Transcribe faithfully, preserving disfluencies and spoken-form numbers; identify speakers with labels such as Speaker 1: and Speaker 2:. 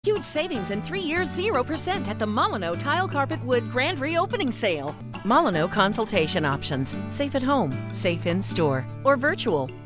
Speaker 1: Huge savings and three years zero percent at the Molyneaux Tile Carpet Wood Grand Reopening Sale. Molyneaux consultation options. Safe at home, safe in store, or virtual.